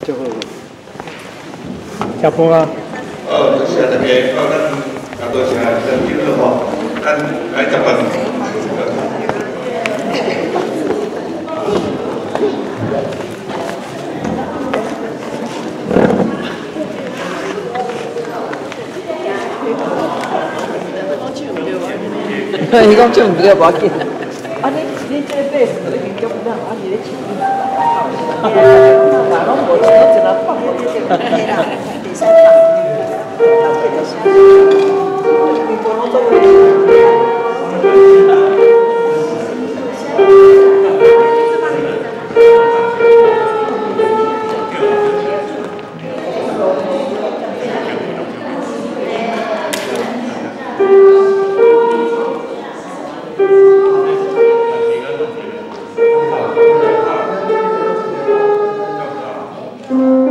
就小波啊。 就是那个咱多谢咱今日吼，咱来这份。 伊讲唱唔对无要紧。啊，你这贝斯你叫不当，啊，你咧唱你哪拢无唱，我只能放过去就。嘿啦，第三嗯。